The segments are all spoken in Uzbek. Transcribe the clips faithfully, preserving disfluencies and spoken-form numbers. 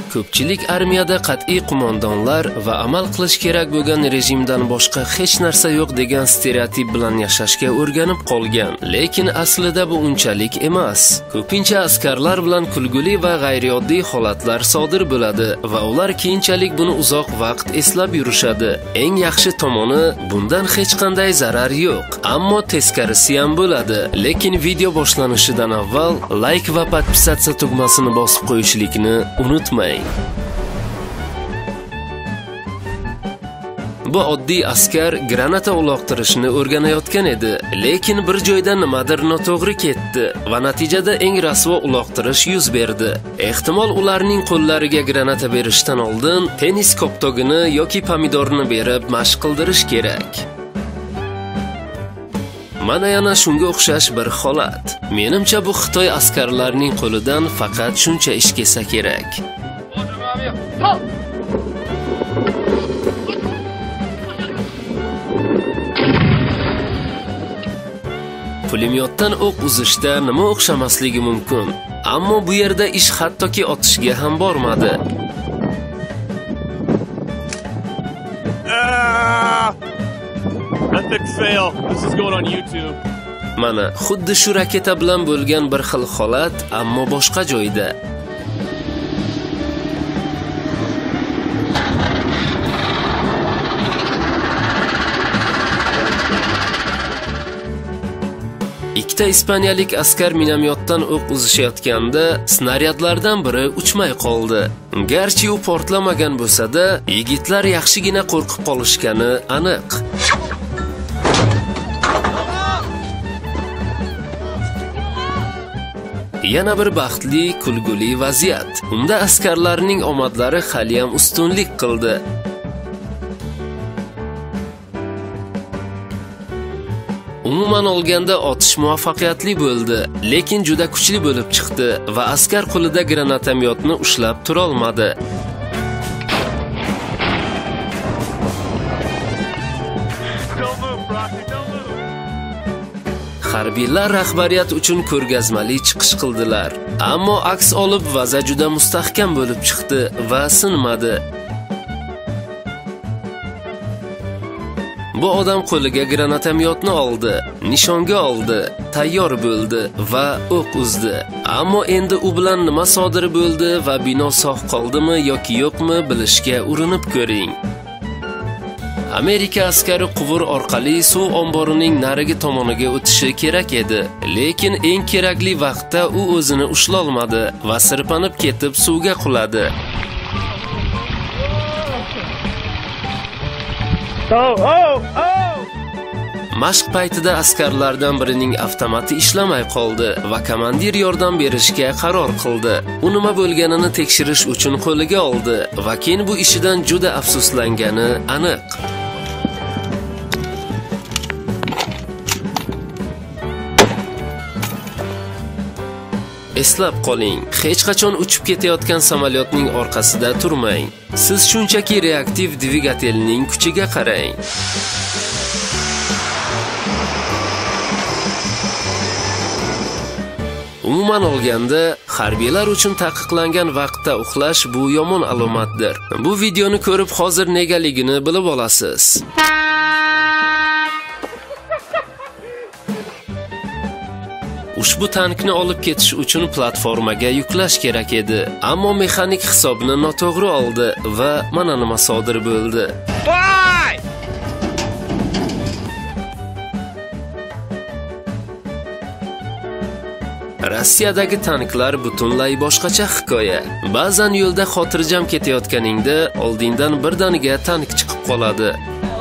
Ko'pchilik armiyada qat'iy qo'mondonlar va amal qilish kerak bo'lgan rejimdan boshqa hech narsa yo'q degan stereotip bilan yashashga o'rganib qolgan. Lekin aslida bu unchalik emas. Ko'pincha askarlar bilan kulguli va g'ayrioddiy holatlar sodir bo'ladi va ular keyinchalik buni uzoq vaqt eslab yurishadi. Eng yaxshi tomoni, bundan hech qanday zarar yo'q, ammo teskarisi ham bo'ladi. Lekin video boshlanishidan avval like va podpisatsiya tugmasini bosib qo'yishlikni unutmang. Bu oddiy askar granata uloqtirishni o'rganayotgan edi, lekin bir joyda nimadir noto'g'ri ketdi va natijada eng rasvo uloqtirish yuz berdi. Ehtimol ularning qo'llariga granata berishdan oldin tennis koptogini yoki pomidorni berib mashq qildirish kerak. Mana yana shunga o'xshash bir holat. Menimcha bu Xitoy askarlarining qo'lidan faqat shuncha ish kelsa kerak. Pulemyotdan o'q uzishda nima o'xshamasligi mumkin, ammo bu yerda ish hattoki otishga ham bormadi. Epic fail. This is going on YouTube. Mana xuddi shu raketa bilan bo'lgan bir xil holat, ammo boshqa joyda. Ikkita ispaniyalik askar minomyotdan o'q uzishayotganda snaryadlardan biri uchmay qoldi. Garchi u portlamagan bo'lsa-da, yigitlar yaxshigina qo'rqib qolishgani aniq. Yana bir baxtli, kulguli vaziyat. Unda askarlarning omadlari hali ham ustunlik qildi. Umuman olganda otish muvaffaqiyatli bo'ldi, lekin juda kuchli bo'lib chiqdi va askar qo'lida granatomyotni ushlab tura olmadi. Harbiylar rahbariyat uchun ko'rgazmali chiqish qildilar, ammo aks olib vaza juda mustahkam bo'lib chiqdi va sinmadi. Bu odam qo'liga granatomyotni oldi, nishonga oldi, tayyor bo'ldi va o'q uzdi. Ammo endi u bilan nima sodir bo'ldi va bino sog' qoldimi yoki yo'qmi bilishga urinib ko'ring. Amerika askari quvur orqali suv omborining narigi tomoniga o'tishi kerak edi, lekin eng kerakli vaqtda u o'zini ushlolmadi va sirpanib ketib suvga quladi. Oh, oh, oh! Mashq paytida askarlardan birining avtomati ishlamay qoldi va komandir yordam berishga qaror qildi. U nima bo'lganini tekshirish uchun qo'liga oldi va keyin bu ishidan juda afsuslangani aniq. Eslab qoling, hech qachon uchib ketayotgan samolyotning orqasida turmang. Siz shunchaki reaktiv dvigatelning kuchiga qarang. Umuman olganda, harbiylar uchun taqiqlangan vaqtda uxlash bu yomon alomatdir. Bu videoni ko'rib hozir negaligini bilib olasiz. Ushbu tankni olib ketish uchun platformaga yuklash kerak edi, ammo mexanik hisobni noto'g'ri oldi va mana nima sodir bo'ldi. Rossiyadagi tanklar butunlay boshqacha hikoya. Ba'zan yo'lda xotirjam ketayotganingda oldingdan birdaniga tank chiqib qoladi.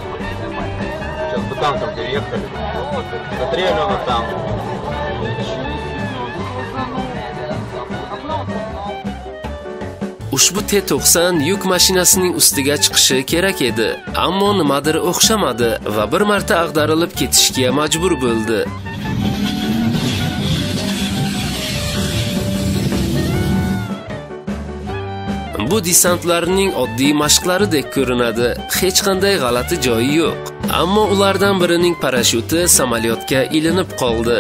Ushbu T to'qson yuk mashinasining ustiga chiqishi kerak edi, ammo nimadir o'xshamadi va bir marta ag'darilib ketishga majbur bo'ldi. Bu desantlarning oddiy mashqlaridek ko'rinadi, hech qanday g'alati joyi yo'q. Ammo ulardan birining parashyuti samolyotga ilinib qoldi.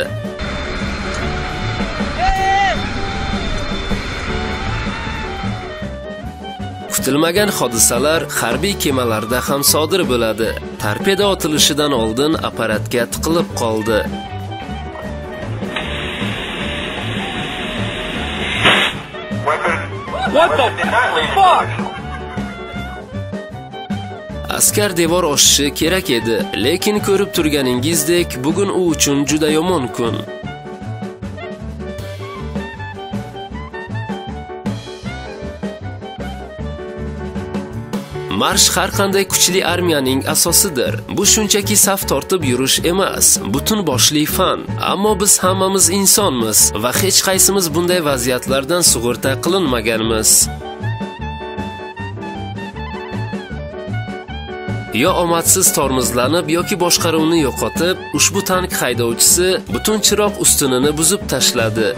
Kutilmagan hodisalar harbiy kemalarda ham sodir bo'ladi. Torpeda otilishidan oldin apparatga tiqilib qoldi. What the fuck? Askar devor oshishi kerak edi, lekin ko'rib turganingizdek, bugun u uchun juda yomon kun. Marsh har qanday kuchli armiyaning asosidir. Bu shunchaki saf tortib yurish emas, butun boshli fan. Ammo biz hammamiz insonmiz va hech qaysimiz bunday vaziyatlardan sug'urta qilinmaganmiz. Yo omadsiz tormozlanib yoki boshqaruvni yo'qotib, ushbu tank haydovchisi butun chiroq ustunini buzib tashladi.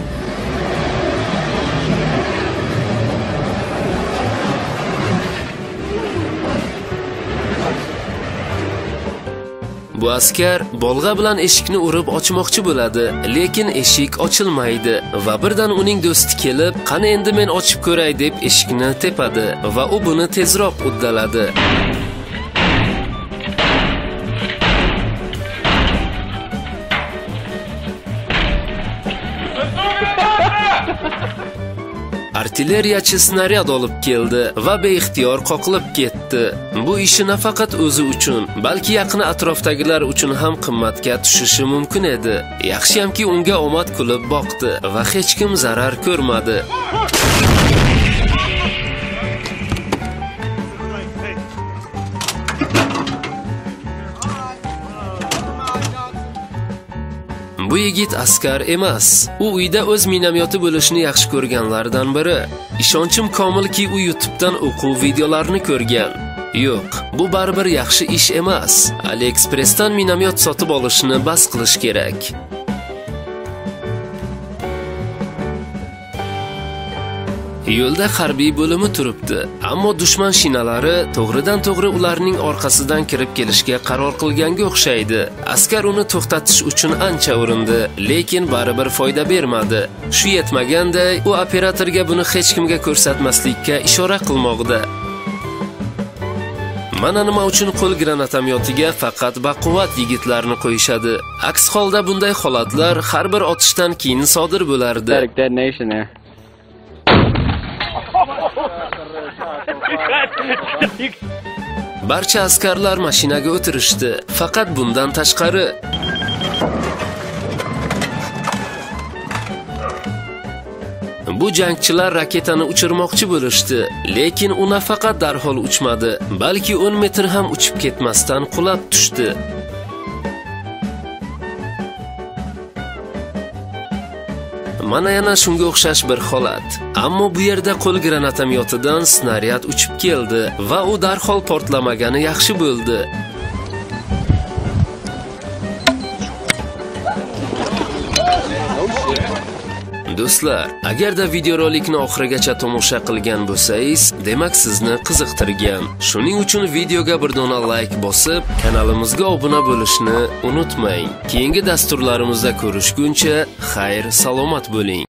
Bu askar bolg'a bilan eshikni urib ochmoqchi bo'ladi, lekin eshik ochilmaydi va birdan uning do'sti kelib, "Qani endi men ochib ko'ray" deb eshikni tepadi va u buni tezroq uddaladi. Artilleriyachi snaryad olib keldi va beixtiyor qoqilib ketdi. Bu ishi nafaqat o'zi uchun, balki yaqin atrofdagilar uchun ham qimmatga tushishi mumkin edi. Yaxshiyamki unga omad kulib boqdi va hech kim zarar ko'rmadi. Bu yigit askar emas. U uyda o'z minomyoti bo'lishni yaxshi ko'rganlardan biri. Ishonchim komilki, u YouTube'dan o'quv videolarini ko'rgan. Yo'q, bu baribir yaxshi ish emas. AliExpress'dan minomyot sotib olishni bas qilish kerak. Yo'lda harbiy bo'limi turibdi, ammo dushman shinalari to'g'ridan-to'g'ri ularning orqasidan kirib kelishga qaror qilganga o'xshaydi. Askar uni to'xtatish uchun ancha urindi, lekin baribir foyda bermadi. Shu yetmaganday, u operatorga buni hech kimga ko'rsatmaslikka ishora qilmoqda. Mana nima uchun qo'l granatamyotiga faqat baquvvat yigitlarni qo'yishadi. Aks holda bunday holatlar har bir otishdan keyin sodir bo'lardi. Barcha askarlar mashinaga o'tirishdi, faqat bundan tashqari bu jangchilar raketani uchirmoqchi bo'lishdi, lekin u nafaqat darhol uchmadi, balki o'n metr ham uchib ketmasdan qulab tushdi. Mana yana shunga o'xshash bir holat. Ammo bu yerda qo'l granatamyotidan snaryad uchib keldi va u darhol portlamagani yaxshi bo'ldi. Do'stlar, agarda videorolikni oxirigacha tomosha qilgan bo'lsangiz, demak sizni qiziqtirgan. Shuning uchun videoga bir dona like bosib, kanalimizga obuna bo'lishni unutmang. Keyingi dasturlarimizda ko'rishguncha, xayr, salomat bo'ling.